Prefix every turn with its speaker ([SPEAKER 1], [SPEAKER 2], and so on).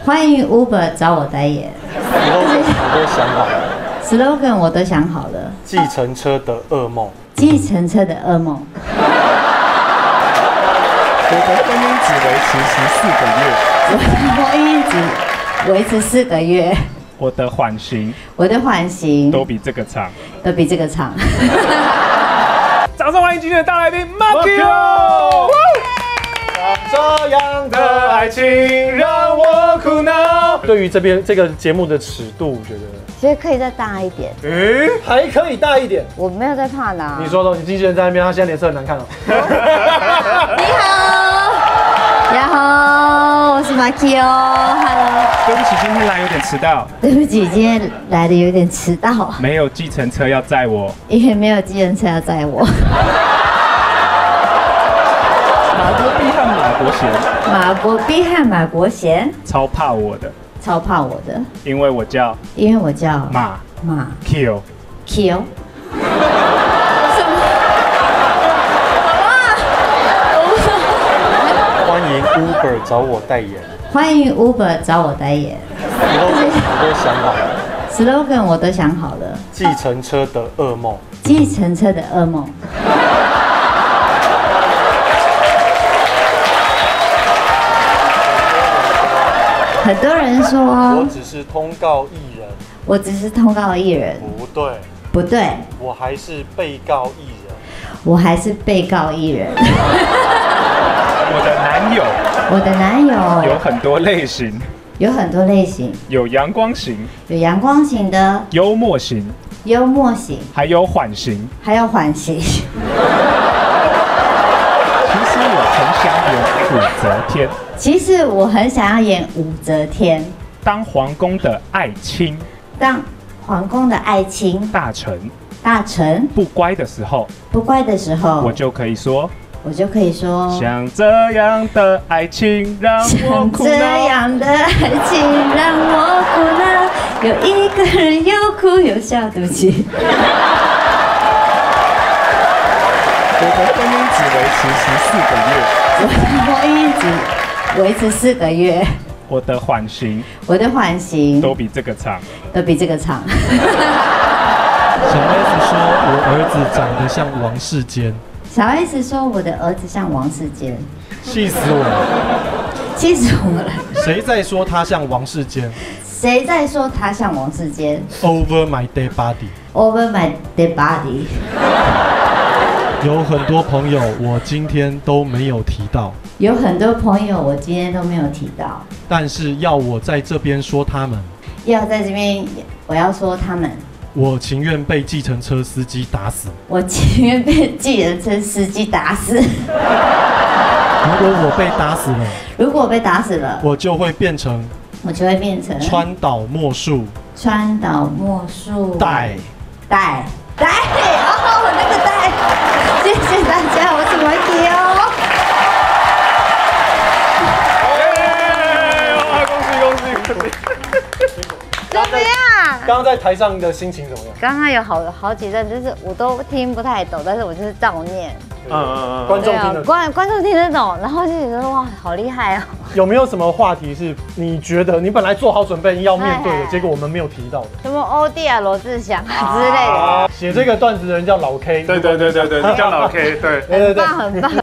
[SPEAKER 1] 欢迎 Uber 找我代言。
[SPEAKER 2] slogan 我都想好了。
[SPEAKER 1] 计程车的噩梦。
[SPEAKER 2] 计程车的噩梦。
[SPEAKER 3] 我的婚姻只维持14个月。
[SPEAKER 2] 我的婚姻只维持4个月。
[SPEAKER 3] 我的缓刑。
[SPEAKER 2] 我的缓刑
[SPEAKER 3] 都比这个长。
[SPEAKER 2] 都比这个长。
[SPEAKER 3] 掌声欢迎今天的大来宾 Makio。
[SPEAKER 1] 这样的爱情让我苦恼。对于这个节目的尺度，我觉得
[SPEAKER 2] 其实可以再大一点。
[SPEAKER 1] 还可以大一点。
[SPEAKER 2] 我没有在怕的。
[SPEAKER 1] 你说的，你经纪人在那边，他现在脸色很难看哦。
[SPEAKER 2] 你好，呀好，我是 Makio。Hello。
[SPEAKER 3] 对不起，今天来有点迟到。
[SPEAKER 2] 对不起，今天来的有点迟到。
[SPEAKER 3] 没有计程车要载我。
[SPEAKER 2] 因为没有计程车要载我。
[SPEAKER 3] 马国碧和马国贤。
[SPEAKER 2] 马国碧和马国贤。
[SPEAKER 3] 超怕我的。
[SPEAKER 2] 超怕我的。
[SPEAKER 3] 因为我叫马 Kio。
[SPEAKER 2] Kio。
[SPEAKER 1] 欢迎 Uber 找我代言。
[SPEAKER 2] 欢迎 Uber 找我代言。
[SPEAKER 1] 我都想好了。
[SPEAKER 2] slogan 我都想好了。
[SPEAKER 1] 计程车的噩梦。
[SPEAKER 2] 计程车的噩梦。很多人说
[SPEAKER 1] 我只是通告艺人。
[SPEAKER 2] 我只是通告艺人。
[SPEAKER 1] 不对。
[SPEAKER 2] 不对。
[SPEAKER 1] 我还是被告艺人。
[SPEAKER 2] 我还是被告艺人。
[SPEAKER 3] 我的男友。
[SPEAKER 2] 我的男友
[SPEAKER 3] 有很多类型。
[SPEAKER 2] 有很多类型。
[SPEAKER 3] 有阳光型。
[SPEAKER 2] 有阳光型的。
[SPEAKER 3] 幽默型。
[SPEAKER 2] 幽默型。
[SPEAKER 3] 还有缓型。
[SPEAKER 2] 还有缓型。其实我很想要演武则天。
[SPEAKER 3] 当皇宫的爱卿。
[SPEAKER 2] 当皇宫的爱卿。
[SPEAKER 3] 大臣。
[SPEAKER 2] 大臣。
[SPEAKER 3] 不乖的时候。
[SPEAKER 2] 不乖的时候。
[SPEAKER 3] 我就可以说。
[SPEAKER 2] 像
[SPEAKER 3] 这样的爱情让我苦恼。
[SPEAKER 2] 像这样的爱情让我苦恼。有一个人又哭又笑，对不起。
[SPEAKER 3] 我的婚姻只维持14个月。
[SPEAKER 2] 我的婚姻只维持4个月。
[SPEAKER 3] 我的缓刑
[SPEAKER 2] 都
[SPEAKER 3] 比这个长。
[SPEAKER 2] 都比这个长。
[SPEAKER 4] 小 S 说我儿子长得像王世坚。
[SPEAKER 2] 小 S 说我的儿子像王世坚。
[SPEAKER 4] 气死我了！
[SPEAKER 2] 气死我了！
[SPEAKER 4] 谁在说他像王世坚？
[SPEAKER 2] 谁在说他像王世坚
[SPEAKER 4] ？Over my dead body。
[SPEAKER 2] Over my dead body。
[SPEAKER 4] 有很多朋友我今天都没有提到。
[SPEAKER 2] 有很多朋友我今天都没有提到。
[SPEAKER 4] 但是要我在这边说他们。
[SPEAKER 2] 要在这边，我要说他们。
[SPEAKER 4] 我情愿被计程车司机打死。
[SPEAKER 2] 我情愿被计程车司机打死。
[SPEAKER 4] 如果我被打死了。
[SPEAKER 2] 如果我被打死了。
[SPEAKER 4] 我就会变成。
[SPEAKER 2] 川
[SPEAKER 4] 岛茉树。
[SPEAKER 2] 川岛茉树。
[SPEAKER 4] 代。
[SPEAKER 2] 哦，那个代。谢谢大家，我是 Makio。
[SPEAKER 1] 恭喜！
[SPEAKER 2] 怎么样？
[SPEAKER 1] 刚刚在台上的心情怎么样？
[SPEAKER 2] 刚刚有好几段，就是我都听不太懂，但是我就是照念。
[SPEAKER 1] 观众听得懂。
[SPEAKER 2] 观众听得懂，然后就觉得哇，好厉害哦。
[SPEAKER 1] 有没有什么话题是你觉得你本来做好准备要面对的，结果我们没有提到的？
[SPEAKER 2] 什么欧弟啊、罗志祥啊之类的。
[SPEAKER 1] 写这个段子的人叫老 K。
[SPEAKER 3] 对，叫老 K。对，
[SPEAKER 2] 很棒。